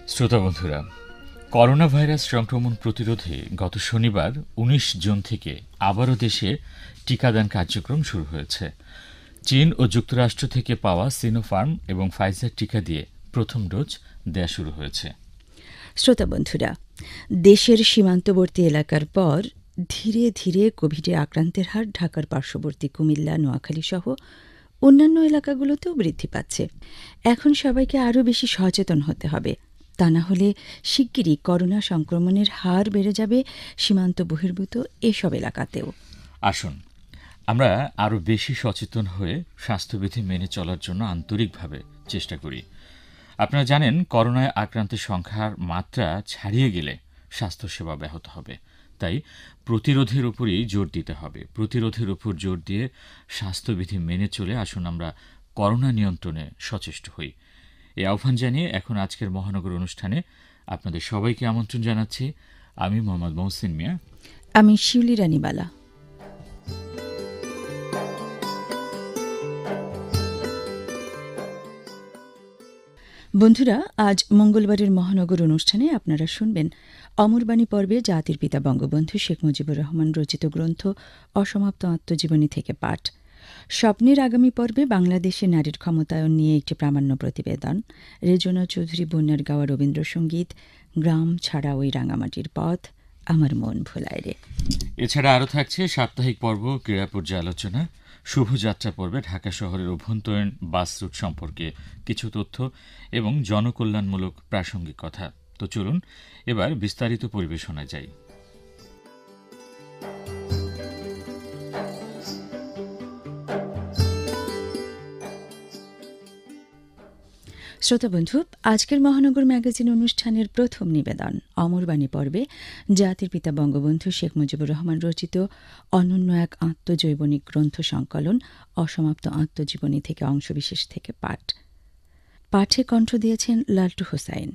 শ্রোতা বন্ধুরা, corona virus সংক্রমণ প্রতিরোধে গত শনিবার ১৯ জুন থেকে আবারও দেশে টিকাদান কার্যক্রম শুরু হয়েছে। চীন ও যুক্তরাষ্ট্র থেকে পাওয়া সিনোফার্ম এবং ফাইজার টিকা দিয়ে প্রথম ডোজ দেয়া শুরু হয়েছে। শ্রোতা বন্ধুরা, দেশের সীমান্তবর্তী এলাকার পর ধীরে ধীরে কোভিডে আক্রান্তের হার ঢাকার পার্শ্ববর্তী কুমিল্লা, নোয়াখালী সহ অন্যান্য এলাকাগুলোতেও বৃদ্ধি পাচ্ছে। এখন সবাইকে আরও বেশি সচেতন হতে হবে, তা না হলে শিগগিরই করোনা সংক্রমণের হার বেড়ে যাবে সীমান্ত বহির্ভূত এসব এলাকাতেও। আসুন আমরা আরও বেশি সচেতন হয়ে স্বাস্থ্যবিধি মেনে চলার জন্য আন্তরিকভাবে চেষ্টা করি। আপনারা জানেন, করোনায় আক্রান্তের সংখ্যার মাত্রা ছাড়িয়ে গেলে স্বাস্থ্যসেবা ব্যাহত হবে। তাই প্রতিরোধের উপরই জোর দিতে হবে। প্রতিরোধের উপর জোর দিয়ে স্বাস্থ্যবিধি মেনে চলে আসুন আমরা করোনা নিয়ন্ত্রণে সচেষ্ট হই। এই আহ্বান জানিয়ে এখন আজকের মহানগর অনুষ্ঠানে আপনাদের সবাইকে আমন্ত্রণ জানাচ্ছি। আমি মোহাম্মদ মহসিন মিয়া। আমি শিউলি রানীবালা। বন্ধুরা, আজ মঙ্গলবারের মহানগর অনুষ্ঠানে আপনারা শুনবেন অমরবাণী পর্বে জাতির পিতা বঙ্গবন্ধু শেখ মুজিবুর রহমান রচিত গ্রন্থ অসমাপ্ত আত্মজীবনী থেকে পাঠ। স্বপ্নের আগামী পর্বে বাংলাদেশে নারীর ক্ষমতায়ন নিয়ে একটি প্রামাণ্য প্রতিবেদন, রেজনা চৌধুরী বন্যার গাওয়া রবীন্দ্রসঙ্গীত, গ্রাম ছাড়া ওই রাঙামাটির পথ, আমার মন ভোলায় রে। এছাড়া আরও থাকছে সাপ্তাহিক পর্ব, ক্রীড়া পর্যালোচনা, শুভযাত্রা পর্বে ঢাকা শহরের অভ্যন্তরীণ বাস রুট সম্পর্কে কিছু তথ্য এবং জনকল্যাণমূলক প্রাসঙ্গিক কথা। তো চলুন এবার বিস্তারিত পরিবেশনায় যাই। শ্রোতা বন্ধু, আজকের মহানগর ম্যাগাজিন অনুষ্ঠানের প্রথম নিবেদন অমরবাণী পর্বে জাতির পিতা বঙ্গবন্ধু শেখ মুজিবুর রহমান রচিত অনন্য এক আত্মজৈবনিক গ্রন্থ সংকলন অসমাপ্ত আত্মজীবনী থেকে অংশবিশেষ থেকে পাঠ। পাঠে কণ্ঠ দিয়েছেন লালটু হোসাইন।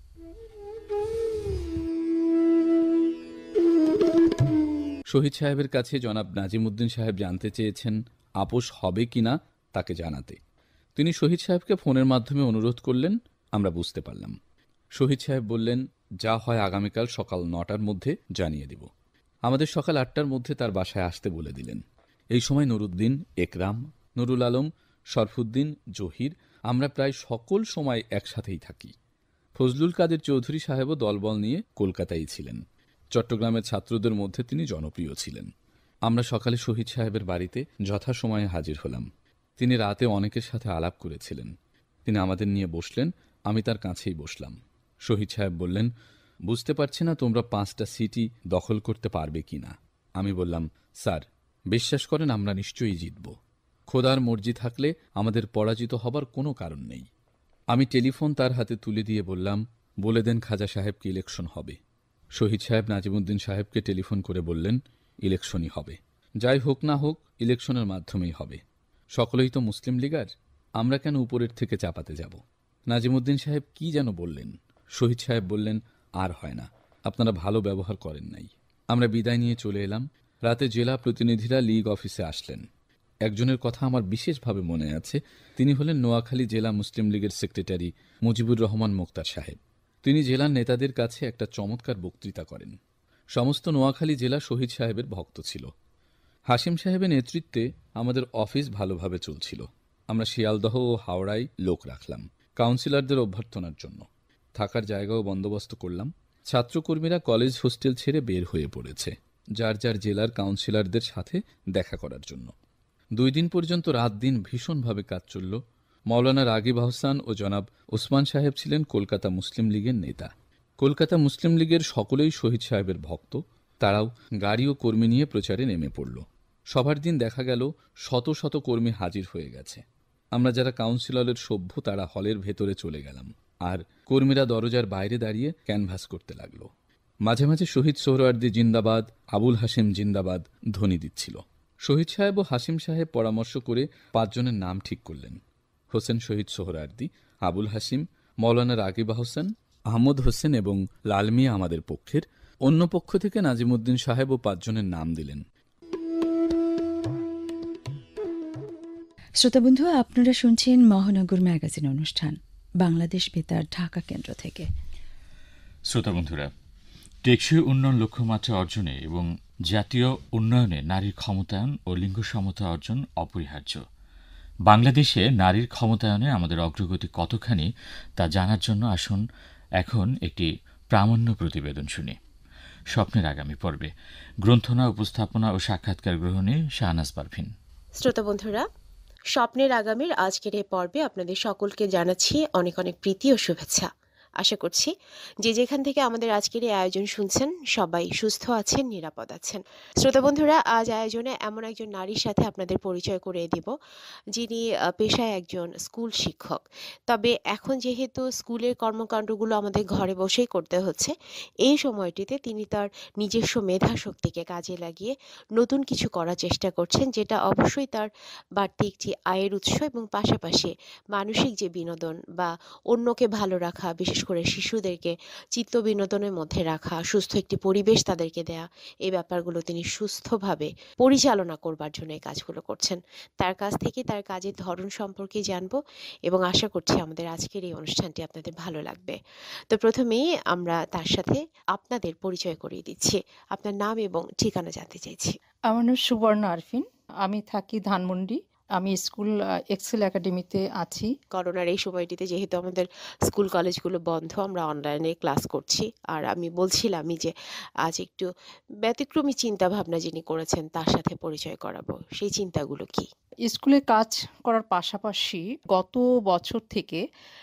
শহীদ সাহেবের কাছে জনাব নাজিমউদ্দিন সাহেব জানতে চেয়েছেন আপোষ হবে কিনা তাকে জানাতে। তিনি শহীদ সাহেবকে ফোনের মাধ্যমে অনুরোধ করলেন। আমরা বুঝতে পারলাম। শহীদ সাহেব বললেন, যা হয় আগামীকাল সকাল ৯টার মধ্যে জানিয়ে দিব। আমাদের সকাল ৮টার মধ্যে তার বাসায় আসতে বলে দিলেন। এই সময় নুরুদ্দিন, একরাম, নুরুল আলম, শরফুদ্দিন, জহির, আমরা প্রায় সকল সময় একসাথেই থাকি। ফজলুল কাদের চৌধুরী সাহেবও দলবল নিয়ে কলকাতায় ছিলেন। চট্টগ্রামের ছাত্রদের মধ্যে তিনি জনপ্রিয় ছিলেন। আমরা সকালে শহীদ সাহেবের বাড়িতে যথাসময়ে হাজির হলাম। তিনি রাতে অনেকের সাথে আলাপ করেছিলেন। তিনি আমাদের নিয়ে বসলেন। আমি তার কাছেই বসলাম। শহীদ সাহেব বললেন, বুঝতে পারছি না তোমরা 5টা সিটই দখল করতে পারবে কি না। আমি বললাম, স্যার, বিশ্বাস করেন আমরা নিশ্চয়ই জিতব। খোদার মর্জি থাকলে আমাদের পরাজিত হবার কোনো কারণ নেই। আমি টেলিফোন তার হাতে তুলে দিয়ে বললাম, বলে দেন খাজা সাহেবকে ইলেকশন হবে। শহীদ সাহেব নাজিমউদ্দিন সাহেবকে টেলিফোন করে বললেন, ইলেকশনই হবে। যাই হোক না হোক ইলেকশনের মাধ্যমেই হবে। সকলেই তো মুসলিম লীগার, আমরা কেন উপরের থেকে চাপাতে যাব। নাজিমউদ্দিন সাহেব কি যেন বললেন। শহীদ সাহেব বললেন, আর হয় না, আপনারা ভালো ব্যবহার করেন নাই। আমরা বিদায় নিয়ে চলে এলাম। রাতে জেলা প্রতিনিধিরা লীগ অফিসে আসলেন। একজনের কথা আমার বিশেষভাবে মনে আছে। তিনি হলেন নোয়াখালী জেলা মুসলিম লীগের সেক্রেটারি মুজিবুর রহমান মোক্তার সাহেব। তিনি জেলার নেতাদের কাছে একটা চমৎকার বক্তৃতা করেন। সমস্ত নোয়াখালী জেলা শহীদ সাহেবের ভক্ত ছিল। হাসিম সাহেবের নেতৃত্বে আমাদের অফিস ভালোভাবে চলছিল। আমরা শিয়ালদহ ও হাওড়ায় লোক রাখলাম কাউন্সিলরদের অভ্যর্থনার জন্য। থাকার জায়গাও বন্দোবস্ত করলাম। ছাত্রকর্মীরা কলেজ হোস্টেল ছেড়ে বের হয়ে পড়েছে যার যার জেলার কাউন্সিলরদের সাথে দেখা করার জন্য। 2 দিন পর্যন্ত রাত দিন ভীষণভাবে কাজ চলল। মৌলানা রাগিব আহসান ও জনাব ওসমান সাহেব ছিলেন কলকাতা মুসলিম লীগের নেতা। কলকাতা মুসলিম লীগের সকলেই শহীদ সাহেবের ভক্ত। তারাও গাড়ি ও কর্মী নিয়ে প্রচারে নেমে পড়ল। সবার দিন দেখা গেল শত শত কর্মী হাজির হয়ে গেছে। আমরা যারা কাউন্সিলরের সভ্য তারা হলের ভেতরে চলে গেলাম, আর কর্মীরা দরজার বাইরে দাঁড়িয়ে ক্যানভাস করতে লাগল। মাঝে মাঝে শহীদ সোহরাওয়ার্দী জিন্দাবাদ, আবুল হাসিম জিন্দাবাদ ধ্বনি দিচ্ছিল। শহীদ সাহেব ও হাসিম সাহেব পরামর্শ করে 5 জনের নাম ঠিক করলেন। হোসেন শহীদ সোহরাওয়ার্দী, আবুল হাসিম, মৌলানা রাগিব আহসান, আহমদ হোসেন এবং লাল মিয়া আমাদের পক্ষের। অন্য পক্ষ থেকে নাজিমউদ্দিন সাহেব ও 5 জনের নাম দিলেন। শ্রোতাবন্ধু, আপনারা শুনছেন মহানগর ম্যাগাজিন অনুষ্ঠান বাংলাদেশ বেতার ঢাকা কেন্দ্র থেকে। শ্রোতা বন্ধুরা, টেকসই উন্নয়ন লক্ষ্যমাত্রা অর্জনে এবং জাতীয় উন্নয়নে নারীর ক্ষমতায়ন ও লিঙ্গ সমতা অর্জন অপরিহার্য। বাংলাদেশে নারীর ক্ষমতায়নে আমাদের অগ্রগতি কতখানি তা জানার জন্য আসুন এখন একটি প্রামাণ্য প্রতিবেদন শুনি। স্বপ্নের আগামী পর্বে গ্রন্থনা, উপস্থাপনা ও সাক্ষাৎকার গ্রহণে শাহনাজ পারভিন। শ্রোতা বন্ধুরা, স্বপ্নের আগামীর আজকের এই পর্বে আপনাদের সকলকে জানাচ্ছি অনেক অনেক প্রীতি ও শুভেচ্ছা। আশা করছি যে যেখান থেকে আমাদের আজকের এই আয়োজন শুনছেন সবাই সুস্থ আছেন, নিরাপদ আছেন। শ্রোতা বন্ধুরা, আজ আয়োজনে এমন একজন নারীর সাথে আপনাদের পরিচয় করিয়ে দিব যিনি পেশায় একজন স্কুল শিক্ষক। তবে এখন যেহেতু স্কুলের কর্মকাণ্ডগুলো আমাদের ঘরে বসেই করতে হচ্ছে, এই সময়টিতে তিনি তার নিজস্ব মেধা শক্তিকে কাজে লাগিয়ে নতুন কিছু করার চেষ্টা করছেন, যেটা অবশ্যই তার বাড়তি একটি আয়ের উৎস এবং পাশাপাশি মানসিক যে বিনোদন বা অন্যকে ভালো রাখা, বিশেষ করে শিশুদেরকে চিত্ত বিনোদনের মধ্যে রাখা, সুস্থ একটি পরিবেশ তাদেরকে দেয়া, এই ব্যাপারগুলো তিনি সুস্থভাবে পরিচালনা করবার জন্য এই কাজগুলো করছেন। তার কাছ থেকে তার কাজের ধরন সম্পর্কে জানবো এবং আশা করছি আমাদের আজকের এই অনুষ্ঠানটি আপনাদের ভালো লাগবে। তো প্রথমেই আমরা তার সাথে আপনাদের পরিচয় করিয়ে দিচ্ছি। আপনার নাম এবং ঠিকানা জানতে চাইছি। আমার নাম সুবর্ণা আরফিন। আমি থাকি ধানমন্ডি। আমি স্কুল এক্সেল একাডেমিতে আছি। করোনার এই সময়টিতে যেহেতু আমাদের স্কুল কলেজগুলো বন্ধ, আমরা অনলাইনে ক্লাস করছি। আর আমি বলছিলামই যে আজ একটু ব্যতিক্রমী চিন্তা ভাবনা যিনি করেছেন তার সাথে পরিচয় করাবো। সেই চিন্তাগুলো কি? স্কুলে কাজ করার পাশাপাশি গত বছর থেকে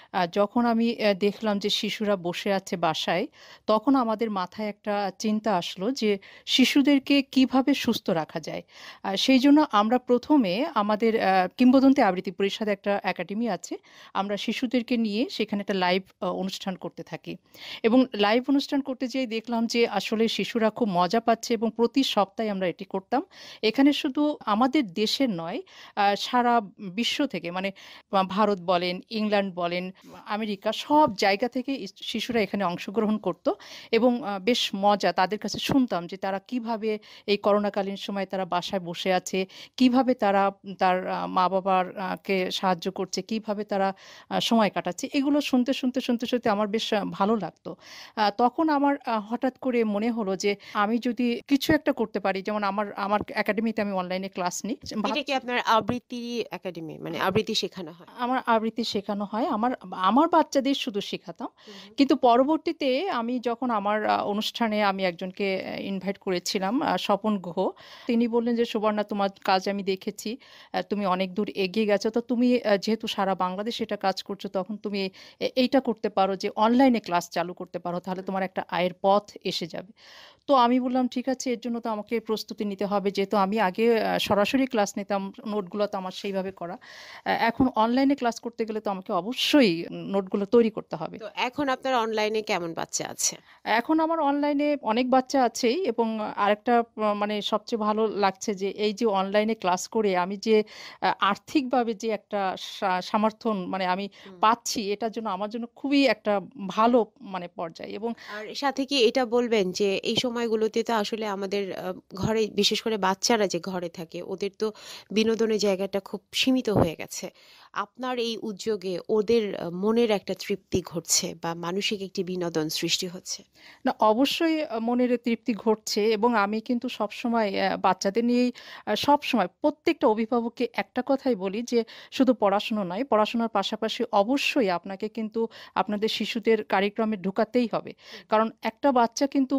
যখন আমি দেখলাম যে শিশুরা বসে আছে বাসায়, তখন আমাদের মাথায় একটা চিন্তা আসলো যে শিশুদেরকে কিভাবে সুস্থ রাখা যায়। সেই জন্য আমরা প্রথমে আমাদের কিংবদন্তি আবৃত্তি পরিষদ একটা একাডেমি আছে, আমরা শিশুদেরকে নিয়ে সেখানে একটা লাইভ অনুষ্ঠান করতে থাকি এবং লাইভ অনুষ্ঠান করতে যেয়ে দেখলাম যে আসলে শিশুরা খুব মজা পাচ্ছে এবং প্রতি সপ্তাহে আমরা এটি করতাম। এখানে শুধু আমাদের দেশের নয়, সারা বিশ্ব থেকে, মানে ভারত বলেন, ইংল্যান্ড বলেন, আমেরিকা, সব জায়গা থেকে শিশুরা এখানে অংশগ্রহণ করত এবং বেশ মজা তাদের কাছে শুনতাম যে তারা কিভাবে এই করোনাকালীন সময় তারা বাসায় বসে আছে, কিভাবে তারা তার মা বাবার কে সাহায্য করছে, কিভাবে তারা সময় কাটাচ্ছে। এগুলো শুনতে শুনতে শুনতে শুনতে আমার বেশ ভালো লাগতো। তখন আমার হঠাৎ করে মনে হলো যে আমি যদি কিছু একটা করতে পারি, যেমন আমার আমার একাডেমিতে আমি অনলাইনে ক্লাস নিই। এটা কি আপনার আবৃত্তি একাডেমি, মানে আবৃত্তি শেখানো হয়? আমার আবৃত্তি শেখানো হয়। আমার বাচ্চাদের শুধু শেখাতাম। কিন্তু পরবর্তীতে আমি যখন আমার অনুষ্ঠানে আমি একজনকে ইনভাইট করেছিলাম, স্বপন গুহ। তিনি বললেন যে, "সুবর্ণা, তোমার কাজ আমি দেখেছি। তুমি অনেক দূর এগিয়ে গেছো। তো তুমি যেহেতু সারা বাংলাদেশে এটা কাজ করছো, তখন তুমি এইটা করতে পারো যে অনলাইনে ক্লাস চালু করতে পারো। তাহলে তোমার একটা আয়ের পথ এসে যাবে।" তো আমি বললাম, ঠিক আছে, এর জন্য তো আমাকে প্রস্তুতি নিতে হবে। যেহেতু আমি আগে সরাসরি ক্লাস নিতাম, নোটগুলো তো আমার সেইভাবে করা। এখন অনলাইনে ক্লাস করতে গেলে তো আমাকে অবশ্যই নোটগুলো তৈরি করতে হবে। তো এখন আপনার অনলাইনে কেমন বাচ্চা আছে? এখন আমার অনলাইনে অনেক বাচ্চা আছেই এবং আরেকটা মানে সবচেয়ে ভালো লাগছে যে এই যে অনলাইনে ক্লাস করে আমি যে আর্থিকভাবে যে একটা সমর্থন মানে আমি পাচ্ছি, এটার জন্য আমার জন্য খুবই একটা ভালো মানে পর্যায়ে। এবং আর সাথে কি এটা বলবেন যে এই সময়গুলোতে তো আসলে আমাদের ঘরে, বিশেষ করে বাচ্চারা যে ঘরে থাকে, ওদের তো বিনোদনের জায়গাটা খুব সীমিত হয়ে গেছে। আপনার এই উদ্যোগে ওদের মনের একটা তৃপ্তি ঘটছে বা মানসিক একটি বিনোদন সৃষ্টি হচ্ছে? না, অবশ্যই মনের তৃপ্তি ঘটছে এবং আমি কিন্তু সবসময় বাচ্চাদের নিয়েই সবসময় প্রত্যেকটা অভিভাবককে একটা কথাই বলি যে শুধু পড়াশুনো নয়, পড়াশোনার পাশাপাশি অবশ্যই আপনাকে কিন্তু আপনাদের শিশুদের কারিক্রমে ঢোকাতেই হবে। কারণ একটা বাচ্চা কিন্তু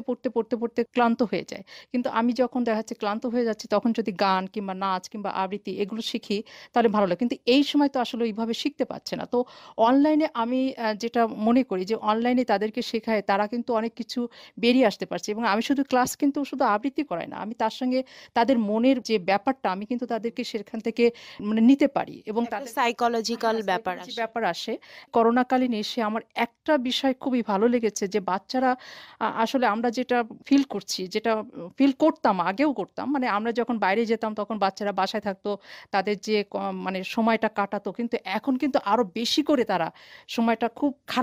পড়তে ক্লান্ত হয়ে যায়। কিন্তু আমি যখন দেখা যাচ্ছে ক্লান্ত হয়ে যাচ্ছি, তখন যদি গান কিংবা নাচ কিংবা আবৃত্তি এগুলো শিখি, তাহলে ভালো লাগে। কিন্তু এই সময় তো আসলে ওইভাবে শিখতে পারছে না। তো অনলাইনে আমি যেটা মনে করি যে অনলাইনে তাদেরকে শেখায়, তারা কিন্তু অনেক কিছু বেরিয়ে আসতে পারছে এবং আমি শুধু ক্লাস কিন্তু শুধু আবৃত্তি করাই না, আমি তার সঙ্গে তাদের মনের যে ব্যাপারটা আমি কিন্তু তাদেরকে সেখান থেকে মানে নিতে পারি এবং তাদের সাইকোলজিক্যাল ব্যাপার যে আসে। ব্যাপার আসে। করোনাকালীন এসে আমার একটা বিষয় খুবই ভালো লেগেছে যে বাচ্চারা আসলে আমরা যেটা ফিল করছি, যেটা ফিল করতাম, আগেও করতাম, মানে আমরা যখন বাইরে যেতাম তখন বাচ্চারা বাসায় থাকতো, তাদের যে মানে সময়টা কাটাতো, কিন্তু এখন কিন্তু আরো বেশি করে তারা সময়টা খুব খারাপ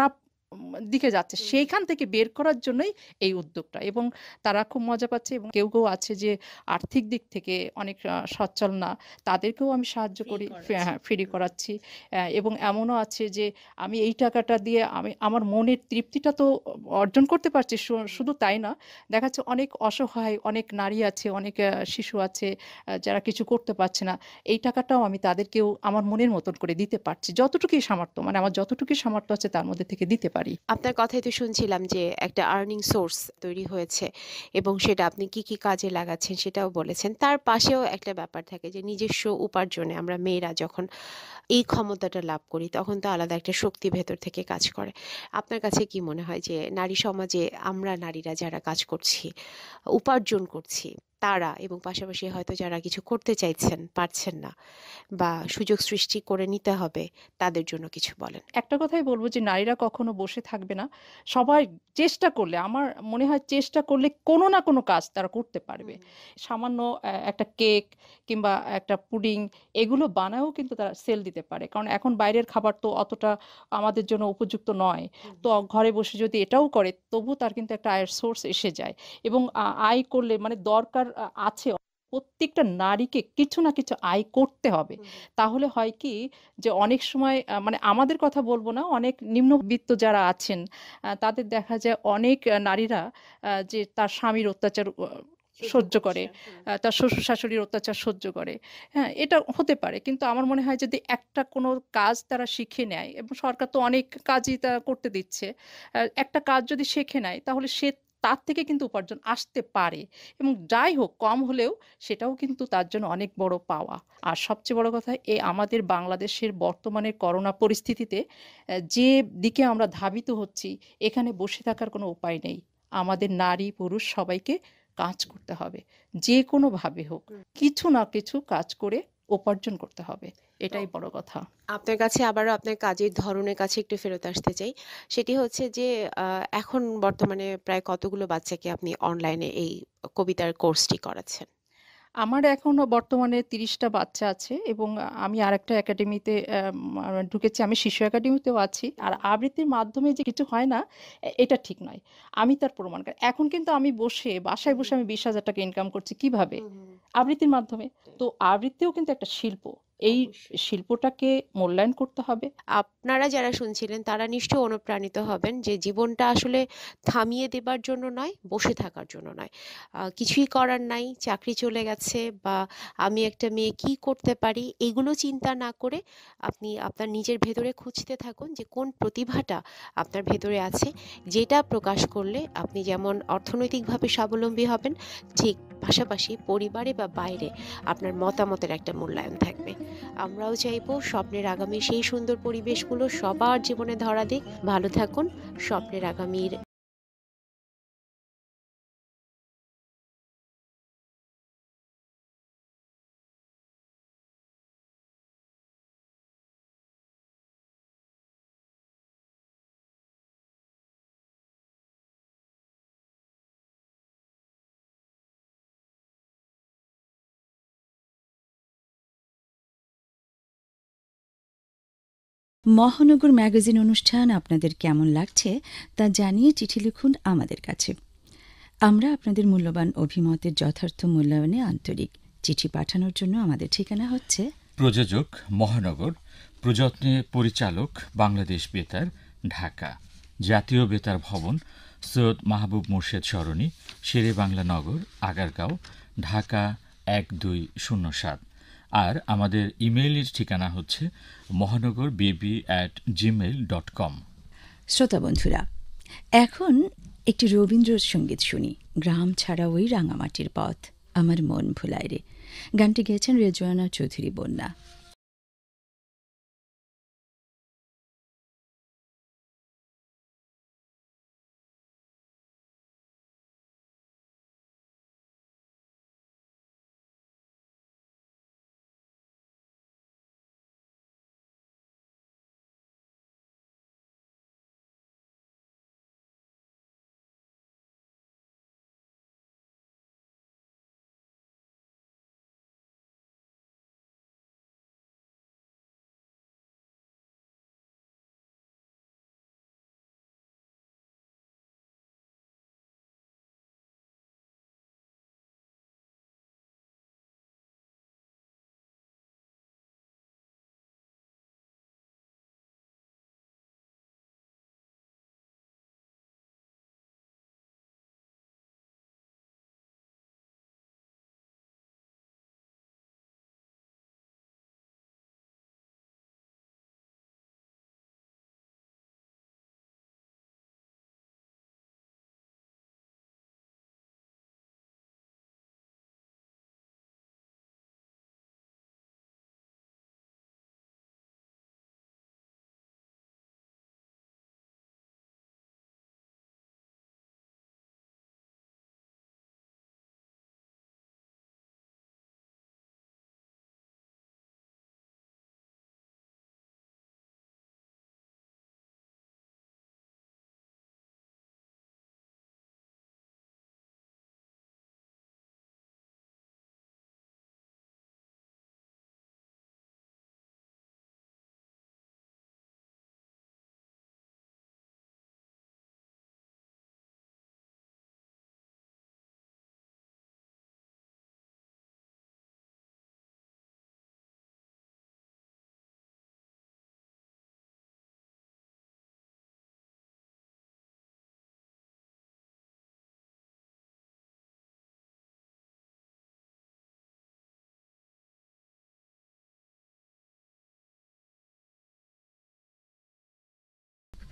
দিকে যাচ্ছে সেইখান থেকে বের করার জন্যই এই উদ্যোগটা, এবং তারা খুব মজা পাচ্ছে। এবং কেউ কেউ আছে যে আর্থিক দিক থেকে অনেক সচ্ছল না, তাদেরকেও আমি সাহায্য করি, হ্যাঁ ফ্রি করাচ্ছি। এবং এমনও আছে যে আমি এই টাকাটা দিয়ে আমি আমার মনের তৃপ্তিটা তো অর্জন করতে পারছি। শুধু তাই না, দেখা যাচ্ছে অনেক অসহায় অনেক নারী আছে, অনেক শিশু আছে যারা কিছু করতে পারছে না, এই টাকাটাও আমি তাদেরকেও আমার মনের মতন করে দিতে পারছি, যতটুকুই সামর্থ্য, মানে আমার যতটুকুই সামর্থ্য আছে তার মধ্যে থেকে দিতে পারি। আপনার কথাই তো শুনছিলাম যে একটা আর্নিং সোর্স তৈরি হয়েছে এবং সেটা আপনি কি কি কাজে লাগাচ্ছেন সেটাও বলেছেন। তার পাশেও একটা ব্যাপার থাকে যে নিজস্ব উপার্জনে আমরা মেয়েরা যখন এই ক্ষমতাটা লাভ করি তখন তো আলাদা একটা শক্তি ভেতর থেকে কাজ করে। আপনার কাছে কি মনে হয় যে নারী সমাজে আমরা নারীরা যারা কাজ করছি, উপার্জন করছি, তারা এবং পাশাপাশি হয়তো যারা কিছু করতে চাইছেন পারছেন না বা সুযোগ সৃষ্টি করে নিতে হবে, তাদের জন্য কিছু বলেন? একটা কথাই বলবো যে নারীরা কখনো বসে থাকবে না। সবাই চেষ্টা করলে, আমার মনে হয় চেষ্টা করলে কোনো না কোনো কাজ তারা করতে পারবে। সামান্য একটা কেক কিংবা একটা পুডিং এগুলো বানায়ও কিন্তু তারা সেল দিতে পারে। কারণ এখন বাইরের খাবার তো অতটা আমাদের জন্য উপযুক্ত নয়। তো ঘরে বসে যদি এটাও করে তবুও তার কিন্তু একটা আয়ের সোর্স এসে যায়। এবং আয় করলে মানে দরকার আছে, প্রত্যেকটা নারীকে কিছু না কিছু আয় করতে হবে। তাহলে হয় কি যে অনেক সময় মানে আমাদের কথা বলবো না, অনেক নিম্নবিত্ত যারা আছেন তাদের দেখা যায় অনেক নারীরা যে তার স্বামীর অত্যাচার সহ্য করে, তার শ্বশুর শাশুড়ির অত্যাচার সহ্য করে। হ্যাঁ, এটা হতে পারে, কিন্তু আমার মনে হয় যদি একটা কোনো কাজ তারা শিখে নেয়, এবং সরকার তো অনেক কাজই তা করতে দিচ্ছে, একটা কাজ যদি শিখে নেয় তাহলে সে তার থেকে কিন্তু উপার্জন আসতে পারে। এবং যাই হোক কম হলেও সেটাও কিন্তু তার জন্য অনেক বড় পাওয়া। আর সবচেয়ে বড় কথা, আমাদের বাংলাদেশের বর্তমানে করোনা পরিস্থিতিতে যে দিকে আমরা ধাবিত হচ্ছি, এখানে বসে থাকার কোনো উপায় নেই। আমাদের নারী পুরুষ সবাইকে কাজ করতে হবে, যে কোনোভাবে হোক কিছু না কিছু কাজ করে উপার্জন করতে হবে, এটাই বড় কথা। আপনার কাছে আবারও আপনার কাজের ধরনের কাছে একটু ফেরত আসতে চাই। সেটি হচ্ছে যে এখন বর্তমানে প্রায় কতগুলো বাচ্চাকে আপনি অনলাইনে এই কবিতার কোর্সটি করাচ্ছেন? আমার এখনো বর্তমানে ৩০টা বাচ্চা আছে, এবং আমি আরেকটা একাডেমিতে ঢুকেছি। আমি শিশু একাডেমিতেও আছি। আর আবৃত্তির মাধ্যমে যে কিছু হয় না, এটা ঠিক নয়। আমি তার প্রমাণ এখন কিন্তু আমি বাসায় বসে আমি ২০,০০০ টাকা ইনকাম করছি। কিভাবে? আবৃত্তির মাধ্যমে। তো আবৃত্তিও কিন্তু একটা শিল্প। এই শিল্পটাকে মূল্যায়ন করতে হবে। আপনারা যারা শুনছিলেন তারা নিশ্চয়ই অনুপ্রাণিত হবেন যে জীবনটা আসলে থামিয়ে দেবার জন্য নয়, বসে থাকার জন্য নয়। কিছুই করার নাই, চাকরি চলে গেছে বা আমি একটা মেয়ে কি করতে পারি, এগুলো চিন্তা না করে আপনি আপনার নিজের ভেতরে খুঁজতে থাকুন যে কোন প্রতিভাটা আপনার ভেতরে আছে, যেটা প্রকাশ করলে আপনি যেমন অর্থনৈতিকভাবে স্বাবলম্বী হবেন, ঠিক পাশাপাশি পরিবারে বা বাইরে আপনার মতামতের একটা মূল্যায়ন থাকবে। আমরাও চাইবো স্বপ্নের আগামী সেই সুন্দর পরিবেশগুলো সবার জীবনে ধরা দিক। ভালো থাকুন। স্বপ্নের আগামীর মহানগর ম্যাগাজিন অনুষ্ঠান আপনাদের কেমন লাগছে তা জানিয়ে চিঠি লিখুন আমাদের কাছে। আমরা আপনাদের মূল্যবান অভিমতের যথার্থ মূল্যায়নে আন্তরিক। চিঠি পাঠানোর জন্য আমাদের ঠিকানা হচ্ছে প্রযোজক মহানগর, প্রযত্নে পরিচালক বাংলাদেশ বেতার, ঢাকা। জাতীয় বেতার ভবন, সৈয়দ মাহবুব মোর্শেদ সরণি, শেরে বাংলা নগর, আগারগাঁও, ঢাকা ১২০৭। আর আমাদের ইমেইলের ঠিকানা হচ্ছে mohanagorbaby@gmail.com। শ্রোতা বন্ধুরা, এখন একটি রবীন্দ্রসঙ্গীত শুনি। গ্রাম ছাড়া ওই রাঙামাটির পথ, আমার মন ভুলায় রে। গানটি গেয়েছেন রেজওয়ানা চৌধুরী বন্যা।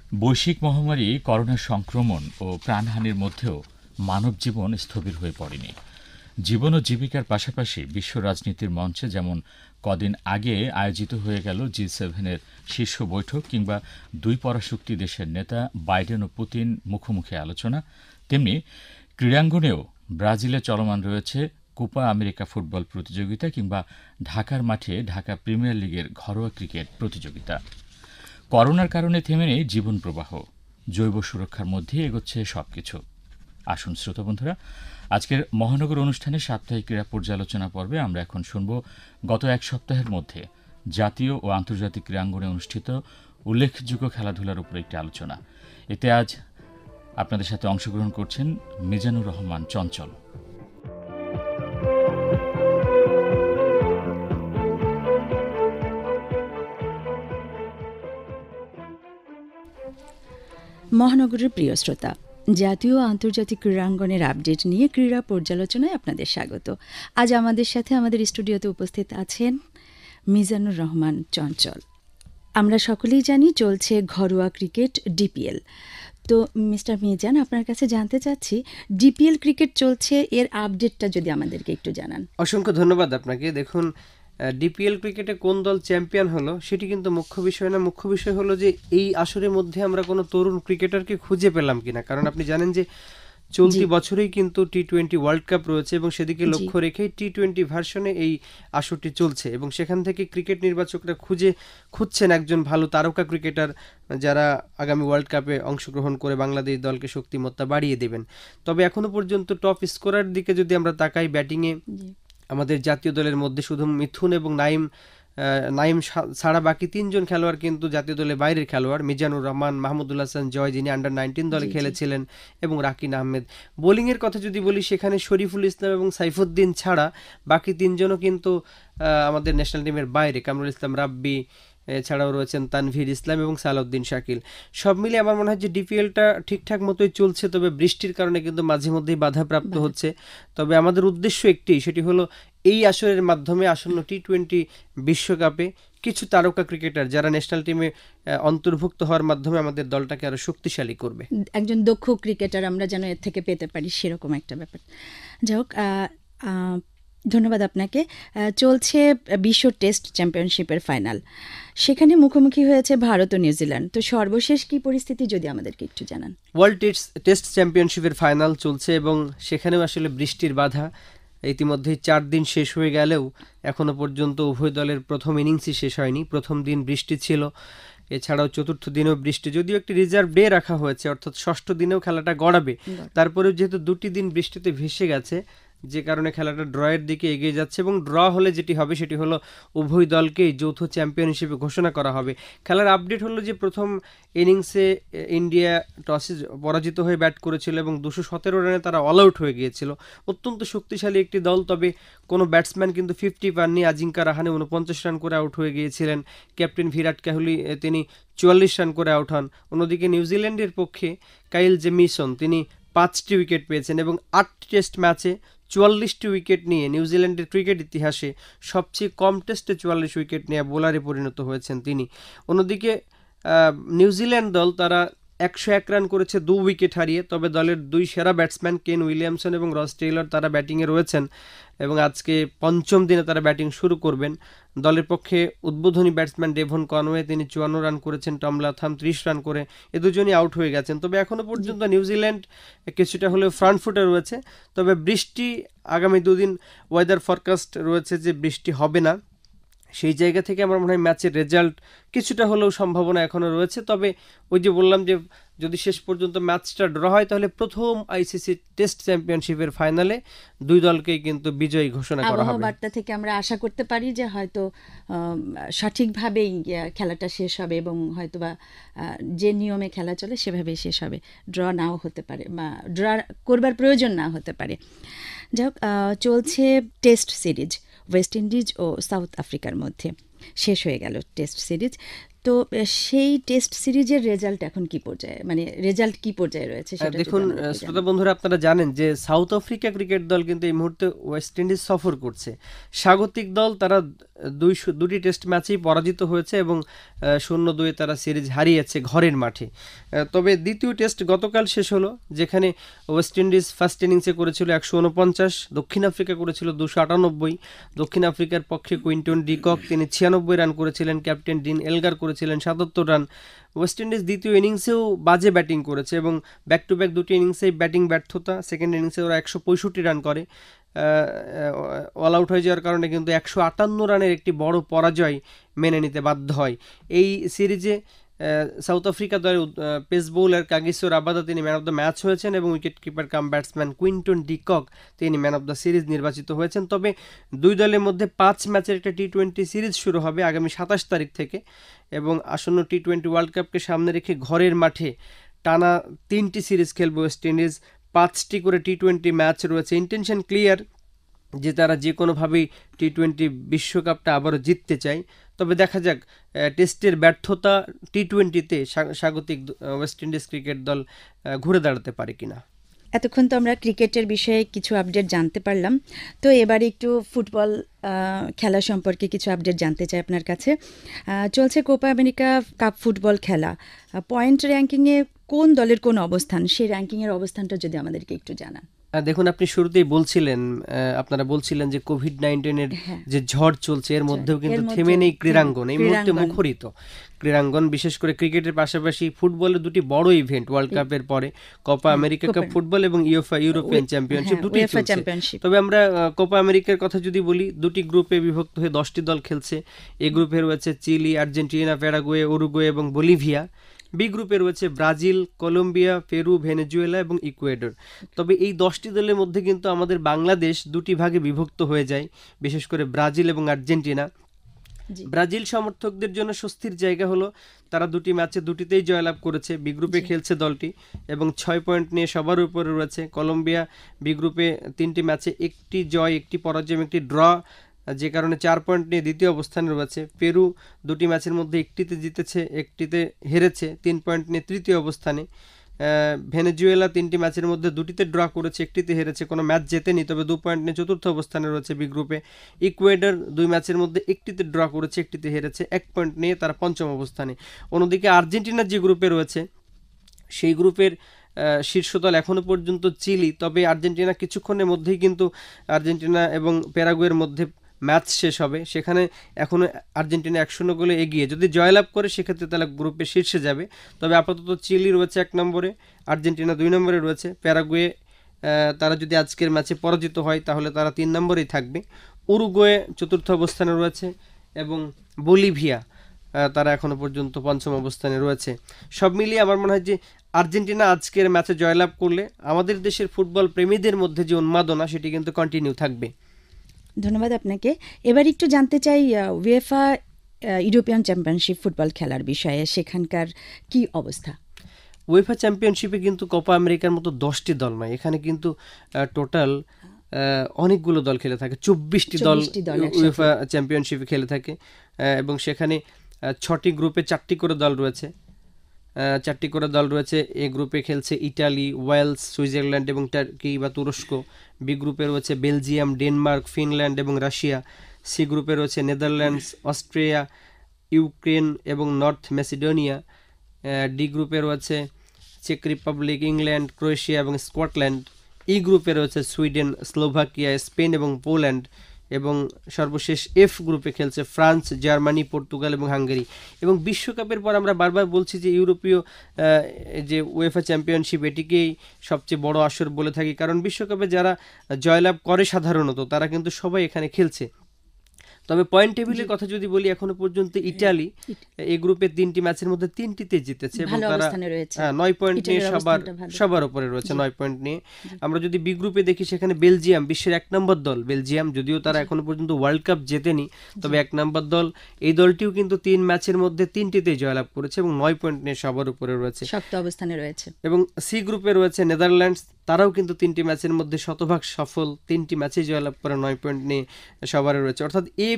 বৈশ্বিক মহামারী করোনা সংক্রমণ ও প্রাণহানির মধ্যেও মানব জীবন স্থবির হয়ে পড়েনি। জীবন ও জীবিকার পাশাপাশি বিশ্ব রাজনীতির মঞ্চে যেমন কদিন আগে আয়োজিত হয়ে গেল জি7-এর শীর্ষ বৈঠক কিংবা দুই পরাশক্তি দেশের নেতা বাইডেন ও পুতিন মুখোমুখি আলোচনা, তেমনি ক্রীড়াঙ্গনেও ব্রাজিলে চলমান রয়েছে কোপা আমেরিকা ফুটবল প্রতিযোগিতা কিংবা ঢাকার মাঠে ঢাকা প্রিমিয়ার লিগের ঘরোয়া ক্রিকেট প্রতিযোগিতা। করোনার কারণে থেমে নেই জীবন প্রবাহ, জৈব সুরক্ষার মধ্যে এগোচ্ছে সবকিছু। আসুন শ্রোতা বন্ধুরা, আজকের মহানগর অনুষ্ঠানে সাপ্তাহিক ক্রীড়া পর্যালোচনা পর্বে আমরা এখন শুনব গত এক সপ্তাহের মধ্যে জাতীয় ও আন্তর্জাতিক ক্রীড়াঙ্গনে অনুষ্ঠিত উল্লেখযোগ্য খেলাধুলার উপর একটি আলোচনা। এতে আজ আপনাদের সাথে অংশগ্রহণ করছেন মিজানুর রহমান চঞ্চল। মহানগরের প্রিয় শ্রোতা, জাতীয় ও আন্তর্জাতিক ক্রীড়াঙ্গনের আপডেট নিয়ে ক্রীড়া পর্যালোচনায় আপনাদের স্বাগত। আজ আমাদের সাথে আমাদের স্টুডিওতে উপস্থিত আছেন মিজানুর রহমান চঞ্চল। আমরা সকলেই জানি চলছে ঘরোয়া ক্রিকেট ডিপিএল। তো মিস্টার মিজান, আপনার কাছে জানতে চাচ্ছি, ডিপিএল ক্রিকেট চলছে, এর আপডেটটা যদি আমাদেরকে একটু জানান। অসংখ্য ধন্যবাদ আপনাকে। দেখুন, ডিপিএল ক্রিকেটে কোন দল চ্যাম্পিয়ন হলো সেটি কিন্তু মুখ্য বিষয় না। মুখ্য বিষয় হলো যে এই আসরের মধ্যে আমরা কোনো তরুণ ক্রিকেটারকে খুঁজে পেলাম কিনা। কারণ আপনি জানেন যে চলতি বছরেই কিন্তু টি-20 ওয়ার্ল্ড কাপ রয়েছে এবং সেদিকে লক্ষ্য রেখেই টি-20 ভার্সনে এই আসরটি চলছে এবং সেখান থেকে ক্রিকেট নির্বাচকরা খুঁজছেন একজন ভালো তারকা ক্রিকেটার যারা আগামী ওয়ার্ল্ড কাপে অংশগ্রহণ করে বাংলাদেশ দলকে শক্তিমত্তা বাড়িয়ে দেবেন। তবে এখনো পর্যন্ত টপ স্কোরার দিকে যদি আমরা তাকাই, ব্যাটিংয়ে আমাদের জাতীয় দলের মধ্যে শুধু মিথুন এবং নাইম ছাড়া বাকি তিনজন খেলোয়াড় কিন্তু জাতীয় দলের বাইরের খেলোয়াড়। মিজানুর রহমান, মাহমুদুল হাসান জয়, যিনি আন্ডার-19 দলে খেলেছিলেন, এবং রাকিন আহমেদ। বোলিংয়ের কথা যদি বলি, সেখানে শরীফুল ইসলাম এবং সাইফুদ্দিন ছাড়া বাকি তিনজনও কিন্তু আমাদের ন্যাশনাল টিমের বাইরে। কামরুল ইসলাম রাব্বি, এছাড়াও রয়েছেন তানভীর ইসলাম এবং সালাউদ্দিন শাকিল। সব মিলিয়ে আমার মনে হয় যে ডিপিএলটা ঠিকঠাক মতোই চলছে, তবে বৃষ্টির কারণে কিন্তু মাঝে মধ্যেই বাধাপ্রাপ্ত হচ্ছে। তবে আমাদের উদ্দেশ্য একটি, সেটি হলো এই আসরের মাধ্যমে আসন্ন টি-20 বিশ্বকাপে কিছু তারকা ক্রিকেটার যারা ন্যাশনাল টিমে অন্তর্ভুক্ত হওয়ার মাধ্যমে আমাদের দলটাকে আরো শক্তিশালী করবে। একজন দক্ষ ক্রিকেটার আমরা যেন এর থেকে পেতে পারি, সেরকম একটা ব্যাপার। যাই হোক, ধন্যবাদ আপনাকে। চলছে বিশ্ব টেস্ট চ্যাম্পিয়নশিপের ফাইনাল, সেখানে মুখোমুখি হয়েছে ভারত ও নিউজিল্যান্ড। তো সর্বশেষ কি পরিস্থিতি যদি আমাদেরকে একটু জানান। ওয়ার্ল্ড টেস্ট চ্যাম্পিয়নশিপের ফাইনাল চলছে এবং সেখানেও আসলে বৃষ্টির বাধা। ইতিমধ্যেই 4 দিন শেষ হয়ে গেলেও এখনো পর্যন্ত উভয় দলের প্রথম ইনিংসই শেষ হয়নি। প্রথম দিন বৃষ্টি ছিল, এছাড়াও চতুর্থ দিনেও বৃষ্টি, যদিও একটি রিজার্ভ ডে রাখা হয়েছে, অর্থাৎ ষষ্ঠ দিনেও খেলাটা গড়াবে। তারপরেও যেহেতু 2টি দিন বৃষ্টিতে ভেসে গেছে, যে কারণে খেলাটা ড্রয়ের দিকে এগিয়ে যাচ্ছে এবং ড্র হলে যেটি হবে সেটি হলো উভয় দলকেই যৌথ চ্যাম্পিয়ন হিসেবে ঘোষণা করা হবে। খেলার আপডেট হলো যে প্রথম ইনিংসে ইন্ডিয়া টসে পরাজিত হয়ে ব্যাট করেছিল এবং 217 রানে তারা অল আউট হয়ে গিয়েছিল। অত্যন্ত শক্তিশালী একটি দল, তবে কোনো ব্যাটসম্যান কিন্তু 50 পাননি। আজিঙ্কা রাহানে 49 রান করে আউট হয়ে গিয়েছিলেন। ক্যাপ্টেন বিরাট কোহলি তিনি 44 রান করে আউট হন। অন্যদিকে নিউজিল্যান্ডের পক্ষে কাইল জেমিসন তিনি 5টি উইকেট পেয়েছেন এবং 8টি টেস্ট ম্যাচে 44টি উইকেট নিয়ে নিউজিল্যান্ডের ক্রিকেট ইতিহাসে সবচেয়ে কম টেস্টে 44 উইকেট নিয়ে বোলারে পরিণত হয়েছেন তিনি। অন্যদিকে নিউজিল্যান্ড দল তারা 101 রান করেছে 2 উইকেট হারিয়ে। তবে দলের 2 সেরা ব্যাটসম্যান কেন উইলিয়ামসন এবং রস টেইলর তারা ব্যাটিংয়ে রয়েছেন এবং আজকে পঞ্চম দিনে তারা ব্যাটিং শুরু করবেন। দলের পক্ষে উদ্বোধনী ব্যাটসম্যান ডেভন কনওয়ে তিনি 54 রান করেছেন, টম লাথাম 30 রান করে, এ দুজনই আউট হয়ে গেছেন। তবে এখনও পর্যন্ত নিউজিল্যান্ড কিছুটা হলেও ফ্রন্ট ফুটে রয়েছে। তবে বৃষ্টি আগামী 2 দিন ওয়েদার ফরকাস্ট রয়েছে যে বৃষ্টি হবে না, সেই জায়গা থেকে আমার মনে হয় ম্যাচের রেজাল্ট কিছুটা হলেও সম্ভাবনা এখনও রয়েছে। তবে ওই যে বললাম যে যদি শেষ পর্যন্ত ম্যাচটা ড্র হয় তাহলে প্রথম আইসিসি টেস্ট চ্যাম্পিয়নশিপের ফাইনালে 2 দলকেই কিন্তু বিজয়ী ঘোষণা করা হবে। আবহাওয়াবার্তা থেকে আমরা আশা করতে পারি যে হয়তো সঠিকভাবেই খেলাটা শেষ হবে এবং হয়তোবা যে নিয়মে খেলা চলে সেভাবেই শেষ হবে, ড্র নাও হতে পারে বা ড্র করবার প্রয়োজন না হতে পারে। যাই হোক, চলছে টেস্ট সিরিজ ওয়েস্ট ইন্ডিজ ও সাউথ আফ্রিকার মধ্যে, শেষ হয়ে গেল টেস্ট সিরিজ। তো তো সেই টেস্ট সিরিজের রেজাল্ট এখন কি পর্যায়ে, মানে রেজাল্ট কি পর্যায়ে রয়েছে সেটা যদি দেখুন আমাদেরকে শ্রোতা জানান। বন্ধুরা, আপনারা জানেন যে সাউথ আফ্রিকা ক্রিকেট দল কিন্তু এই মুহূর্তে ওয়েস্ট ইন্ডিজ সফর করছে। স্বাগতিক দল, তারা দুটি টেস্ট ম্যাচেই পরাজিত হয়েছে এবং 0-2 তারা সিরিজ হারিয়েছে ঘরের মাঠে। তবে দ্বিতীয় টেস্ট গতকাল শেষ হলো, যেখানে ওয়েস্ট ইন্ডিজ ফার্স্ট ইনিংসে করেছিল 149, দক্ষিণ আফ্রিকা করেছিল 298। দক্ষিণ আফ্রিকার পক্ষে কুইন্টন ডিকক তিনি 96 রান করেছিলেন, ক্যাপ্টেন ডিন এলগার করেছিলেন 77 রান। ওয়েস্ট ইন্ডিজ দ্বিতীয় ইনিংসেও বাজে ব্যাটিং করেছে এবং ব্যাক টু ব্যাক দুটি ইনিংসেই ব্যাটিং ব্যর্থতা। সেকেন্ড ইনিংসে ওরা 165 রান করে, অল আউট হয়ে যাওয়ার কারণে কিন্তু 158 রানের একটি বড় পরাজয় মেনে নিতে বাধ্য হয়। এই সিরিজে সাউথ আফ্রিকা দলের পেস বোলার কাগিসো রাবাদা তিনি ম্যান অফ দ্য ম্যাচ হয়েছেন এবং wicket keeper cum batsman Quinton de Kock তিনি ম্যান অফ দ্য সিরিজ নির্বাচিত হয়েছেন। তবে দুই দলের মধ্যে 5 ম্যাচের একটা টি-20 সিরিজ শুরু হবে আগামী 27 তারিখ থেকে এবং আসন্ন টি-20 ওয়ার্ল্ড কাপকে সামনে রেখে ঘরের মাঠে টানা 3টি সিরিজ খেলবে ওয়েস্ট ইন্ডিজ। 5টি করে টি-20 ম্যাচ রয়েছে। ইন্টেনশন ক্লিয়ার যে তারা যে কোনোভাবেই টি-20 বিশ্বকাপটা আবারও জিততে চায়। তবে দেখা যাক টেস্টের ব্যর্থতা টি-20তে স্বাগতিক ওয়েস্ট ইন্ডিজ ক্রিকেট দল ঘুরে দাঁড়াতে পারে কিনা। এতক্ষণ তো আমরা ক্রিকেটের বিষয়ে কিছু আপডেট জানতে পারলাম, তো এবারে একটু ফুটবল খেলা সম্পর্কে কিছু আপডেট জানতে চাই আপনার কাছে। চলছে কোপা আমেরিকা কাপ ফুটবল খেলা, পয়েন্ট র্যাঙ্কিংয়ে কোন দলের কোন অবস্থান, সেই র্যাঙ্কিংয়ের অবস্থানটা যদি আমাদেরকে একটু জানান। দেখুন, আপনি শুরুতেই বলছিলেন, আপনারা বলছিলেন যে কোভিড-19-এর যে ঝড় চলছে এর মধ্যেও কিন্তু থেমে নেই ক্রীড়াঙ্গন। এই মুহূর্তে মুখরিত ক্রীড়াঙ্গন, বিশেষ করে ক্রিকেটের পাশাপাশি ফুটবলের দুটি বড় ইভেন্ট ওয়ার্ল্ড কাপের পরে কোপা আমেরিকা কাপ ফুটবল এবং ইউএফএ ইউরোপিয়ান চ্যাম্পিয়নশিপ দুটি চলছে। তবে আমরা কোপা আমেরিকার কথা যদি বলি, দুটি গ্রুপে বিভক্ত হয়ে 10টি দল খেলছে। এ গ্রুপে রয়েছে চিলি, আর্জেন্টিনা, প্যারাগুয়ে, উরুগুয়ে এবং বলিভিয়া। বি গ্রুপে রয়েছে ব্রাজিল, কলম্বিয়া, পেরু, ভেনেজুয়েলা এবং ইকুয়েডর। তবে এই 10টি দলের মধ্যে কিন্তু আমাদের বাংলাদেশ দুটি ভাগে বিভক্ত হয়ে যায়, বিশেষ করে ব্রাজিল এবং আর্জেন্টিনা। ব্রাজিল সমর্থকদের জন্য স্বস্তির জায়গা হলো তারা দুটি ম্যাচে দুটিতেই জয়লাভ করেছে। বি গ্রুপে খেলছে দলটি এবং 6 পয়েন্ট নিয়ে সবার উপরে রয়েছে। কলম্বিয়া বি গ্রুপে 3টি ম্যাচে 1টি জয়, 1টি পরাজয় এবং 1টি ড্র, যে কারণে 4 পয়েন্ট নিয়ে দ্বিতীয় অবস্থানে রয়েছে। পেরু দুটি ম্যাচের মধ্যে 1টিতে জিতেছে, 1টিতে হেরেছে, 3 পয়েন্ট নিয়ে তৃতীয় অবস্থানে। ভেনেজুয়েলা 3টি ম্যাচের মধ্যে 2টিতে ড্র করেছে, 1টিতে হেরেছে, কোনো ম্যাচ জেতেনি, তবে 2 পয়েন্ট নিয়ে চতুর্থ অবস্থানে রয়েছে বি গ্রুপে। ইকুয়েডর 2 ম্যাচের মধ্যে 1টিতে ড্র করেছে, 1টিতে হেরেছে, 1 পয়েন্ট নিয়ে তারা পঞ্চম অবস্থানে। অন্যদিকে আর্জেন্টিনার যে গ্রুপে রয়েছে সেই গ্রুপের শীর্ষ দল এখনও পর্যন্ত চিলি। তবে আর্জেন্টিনা কিছুক্ষণের মধ্যেই কিন্তু আর্জেন্টিনা এবং প্যারাগুয়ের মধ্যে ম্যাচ শেষ হবে, সেখানে এখনও আর্জেন্টিনা 1-0 গোলে এগিয়ে। যদি জয়লাভ করে সেক্ষেত্রে তারা গ্রুপে শীর্ষে যাবে। তবে আপাতত চিলি রয়েছে 1 নম্বরে, আর্জেন্টিনা 2 নম্বরে রয়েছে। প্যারাগুয়ে তারা যদি আজকের ম্যাচে পরাজিত হয় তাহলে তারা 3 নম্বরেই থাকবে। উরুগুয়ে চতুর্থ অবস্থানে রয়েছে এবং বলিভিয়া তারা এখনও পর্যন্ত পঞ্চম অবস্থানে রয়েছে। সব মিলিয়ে আমার মনে হয় যে আর্জেন্টিনা আজকের ম্যাচে জয়লাভ করলে আমাদের দেশের ফুটবল প্রেমীদের মধ্যে যে উন্মাদনা সেটি কিন্তু কন্টিনিউ থাকবে। ধন্যবাদ আপনাকে। এবার একটু জানতে চাই উয়েফা ইউরোপিয়ান চ্যাম্পিয়নশিপ ফুটবল খেলার বিষয়ে, সেখানকার কি অবস্থা। উয়েফা চ্যাম্পিয়নশিপে কিন্তু কোপা আমেরিকার মতো 10টি দল নয়, এখানে কিন্তু টোটাল অনেকগুলো দল খেলে থাকে। 24টি দল উয়েফা চ্যাম্পিয়নশিপে খেলে থাকে এবং সেখানে 6টি গ্রুপে 4টি করে দল রয়েছে। 4টি করে দল রয়েছে। এ গ্রুপে খেলছে ইটালি, ওয়েলস, সুইজারল্যান্ড এবং টার্কি বা তুরস্ক। বি গ্রুপে রয়েছে বেলজিয়াম, ডেনমার্ক, ফিনল্যান্ড এবং রাশিয়া। সি গ্রুপে রয়েছে নেদারল্যান্ডস, অস্ট্রিয়া, ইউক্রেন এবং নর্থ ম্যাসিডোনিয়া। ডি গ্রুপে রয়েছে চেক রিপাবলিক, ইংল্যান্ড, ক্রোয়েশিয়া এবং স্কটল্যান্ড। ই গ্রুপে রয়েছে সুইডেন, স্লোভাকিয়া, স্পেন এবং পোল্যান্ড। এবং সর্বশেষ এফ গ্রুপে খেলছে ফ্রান্স, জার্মানি, পর্তুগাল এবং হাঙ্গেরি। এবং বিশ্বকাপের পর আমরা বারবার বলছি যে ইউরোপীয় যে উয়েফা চ্যাম্পিয়নশিপ এটিকেই সবচেয়ে বড় আসর বলে থাকি, কারণ বিশ্বকাপে যারা জয়লাভ করে সাধারণত তারা কিন্তু সবাই এখানে খেলছে। তবে পয়েন্ট টেবিলের কথা যদি বলি, এখনো পর্যন্ত ইটালি এই গ্রুপে 3টি ম্যাচের মধ্যে 3টিতে জিতেছে এবং তারা 9 পয়েন্ট নিয়ে সবার উপরে রয়েছে, 9 পয়েন্ট নিয়ে। আমরা যদি বি গ্রুপে দেখি, সেখানে বেলজিয়াম বিশ্বের 1 নম্বর দল। বেলজিয়াম যদিও তারা এখনো পর্যন্ত ওয়ার্ল্ড কাপ জেতেনি, তবে 1 নম্বর দল। এই দলটিও কিন্তু 3 ম্যাচের মধ্যে 3টিতে জয়লাভ করেছে এবং 9 পয়েন্ট নিয়ে সবার উপরে রয়েছে, শক্ত অবস্থানে রয়েছে। এবং সি গ্রুপে রয়েছে নেদারল্যান্ডস, তারাও কিন্তু 3টি ম্যাচের মধ্যে শতভাগ সফল, 3টি ম্যাচে জয়লাভ করে 9 পয়েন্ট নিয়ে সবার রয়েছে। অর্থাৎ এ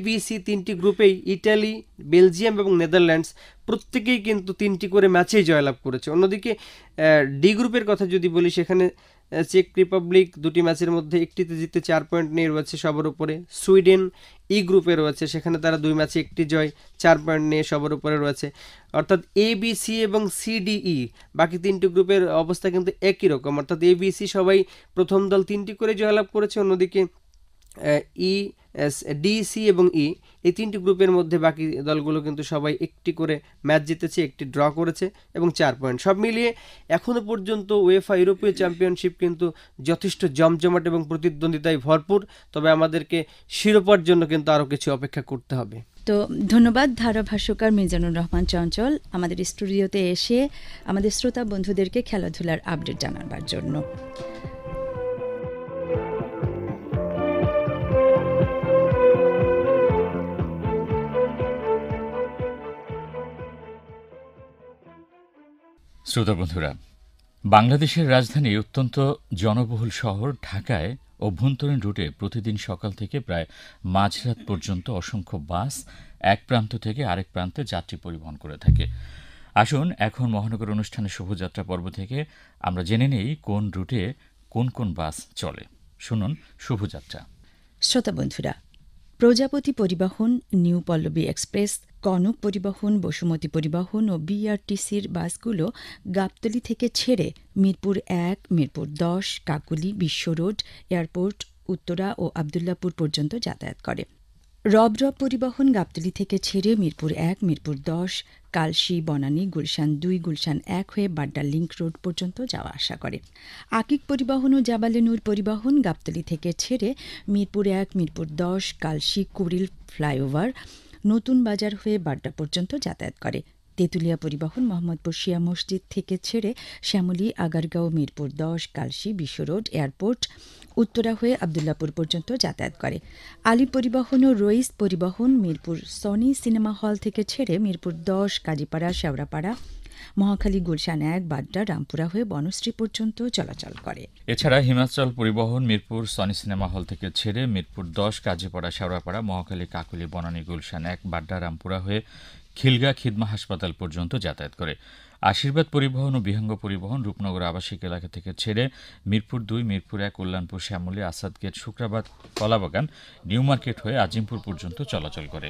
বি সি তিনটি গ্রুপেই ইটালি, বেলজিয়াম এবং নেদারল্যান্ডস প্রত্যেকেই কিন্তু 3টি করে ম্যাচেই জয়লাভ করেছে। অন্যদিকে ডি গ্রুপের কথা যদি বলি, সেখানে চেক রিপাবলিক 2টি ম্যাচের মধ্যে একটিতে জিতে 4 পয়েন্ট নিয়ে রয়েছে সবার উপরে। সুইডেন ই গ্রুপে রয়েছে, সেখানে তারা 2 ম্যাচে একটি জয়, 4 পয়েন্ট নিয়ে সবার উপরে রয়েছে। অর্থাৎ এ বি সি এবং সি ডি ই বাকি 3টি গ্রুপের অবস্থা কিন্তু একই রকম, অর্থাৎ এ বি সি সবাই প্রথম দল 3টি করে জয়লাভ করেছে। অন্যদিকে ই, ডি, সি এবং ই এই 3টি গ্রুপের মধ্যে বাকি দলগুলো কিন্তু সবাই একটি করে ম্যাচ জিতেছে, একটি ড্র করেছে এবং 4 পয়েন্ট। সব মিলিয়ে এখনও পর্যন্ত উয়েফা ইউরোপীয় চ্যাম্পিয়নশিপ কিন্তু যথেষ্ট জমজমাট এবং প্রতিদ্বন্দ্বিতায় ভরপুর। তবে আমাদেরকে শিরোপার জন্য কিন্তু আরও কিছু অপেক্ষা করতে হবে। তো ধন্যবাদ ধারাভাষ্যকার মিজানুর রহমান চঞ্চল আমাদের স্টুডিওতে এসে আমাদের শ্রোতা বন্ধুদেরকে খেলাধুলার আপডেট জানাবার জন্য। শ্রোতা বন্ধুরা, বাংলাদেশের রাজধানী অত্যন্ত জনবহুল শহর ঢাকায় অভ্যন্তরীণ রুটে প্রতিদিন সকাল থেকে প্রায় মাঝরাত পর্যন্ত অসংখ্য বাস এক প্রান্ত থেকে আরেক প্রান্তে যাত্রী পরিবহন করে থাকে। আসুন এখন মহানগর অনুষ্ঠানের শুভযাত্রা পর্ব থেকে আমরা জেনে নেই কোন রুটে কোন কোন বাস চলে। শুনুন শুভযাত্রা। শ্রোতা বন্ধুরা, প্রজাপতি পরিবহন, নিউ পল্লবী এক্সপ্রেস, কনক পরিবহন, বসুমতী পরিবহন ও বিআরটিসির বাসগুলো গাবতলী থেকে ছেড়ে মিরপুর 1, মিরপুর 10, কাকুলি, বিশ্ব রোড, এয়ারপোর্ট, উত্তরা ও আবদুল্লাপুর পর্যন্ত যাতায়াত করে। রব পরিবহন গাবতলী থেকে ছেড়ে মিরপুর 1, মিরপুর 10, কালশী, বনানী, গুলশান 2, গুলশান 1 হয়ে বাড্ডা লিংক রোড পর্যন্ত যাওয়া আসা করে। আকিক পরিবহন ও জাবালে নূর পরিবহন গাবতলী থেকে ছেড়ে মিরপুর 1, মিরপুর 10, কালশী, কুড়িল ফ্লাইওভার, নতুন বাজার হয়ে বাড্ডা পর্যন্ত যাতায়াত করে। তেঁতুলিয়া পরিবহন মোহাম্মদপুর শিয়া মসজিদ থেকে ছেড়ে শ্যামলী, আগারগাঁও, মিরপুর 10, কালশী, বিশ্ব রোড, এয়ারপোর্ট, উত্তরা হয়ে আবদুল্লাপুর পর্যন্ত যাতায়াত করে। আলী পরিবহন ও রইস পরিবহন মিরপুর সনি সিনেমা হল থেকে ছেড়ে মিরপুর 10, কাজীপাড়া, শেওড়াপাড়া, মহাখালী, গুলশান 1, বাড্ডা, রামপুরা হয়ে বনশ্রী পর্যন্ত চলাচল করে। এছাড়া হিমাচল পরিবহন মিরপুর সনি সিনেমা হল থেকে ছেড়ে মিরপুর 10, কাজীপাড়া, শেওড়াপাড়া, মহাখালী, কাকুলি, বনানী, গুলশান 1, বাড্ডা, রামপুরা হয়ে খিলগা খিদমা হাসপাতাল পর্যন্ত যাতায়াত করে। আশীর্বাদ পরিবহন ও বিহঙ্গ পরিবহন রূপনগর আবাসিক এলাকা থেকে ছেড়ে Mirpur 2, Mirpur 1, Kalyanpur, Shyamoli, Asad gate, Shukrabad, Kalabagan, new market হয়ে আজিমপুর পর্যন্ত চলাচল করে।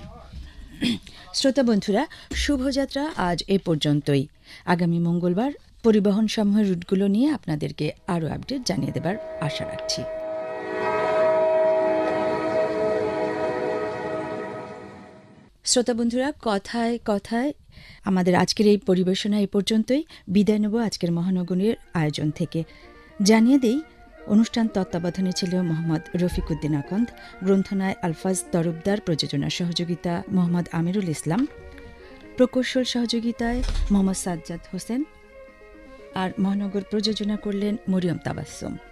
শ্রোতা বন্ধুরা, শুভযাত্রা আজ এ পর্যন্তই। আগামী মঙ্গলবার পরিবহন সমূহের রুটগুলো নিয়ে আপনাদেরকে আরও আপডেট জানিয়ে দেবার আশা রাখছি। শ্রোতা বন্ধুরা, কথায় কথায় আমাদের আজকের এই পরিবেশনা এ পর্যন্তই। বিদায় নেব আজকের মহানগরীর আয়োজন থেকে। জানিয়ে দেই, অনুষ্ঠান তত্ত্বাবধানে ছিল মোহাম্মদ রফিকুদ্দিন আকন্দ, গ্রন্থনায় আলফাজ তরফদার, প্রযোজনা সহযোগিতা মোহাম্মদ আমিরুল ইসলাম, প্রকৌশল সহযোগিতায় মোহাম্মদ সাজ্জাদ হোসেন, আর মহানগর প্রযোজনা করলেন মরিয়ম তাবাসসুম।